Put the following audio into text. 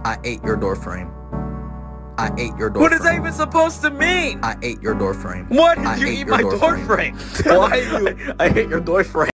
I ate your door frame. I ate your door frame. What is that even supposed to mean? I ate your door frame. What? Did I you ate eat your my door door frame. frame? Why you? I hate your door frame.